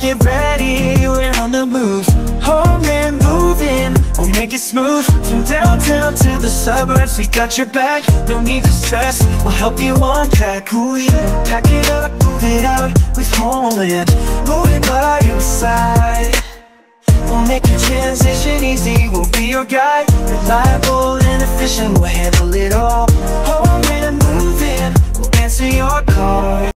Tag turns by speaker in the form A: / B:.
A: get ready, we're on the move. Homeland moving, we'll make it smooth. From downtown to the suburbs, we got your back. No need to stress, we'll help you unpack. Ooh yeah, pack it up, move it out with Homeland. Moving by your side, we'll make your transition easy. We'll be your guide, reliable and efficient. We'll handle it all. Homeland moving, we'll answer your call.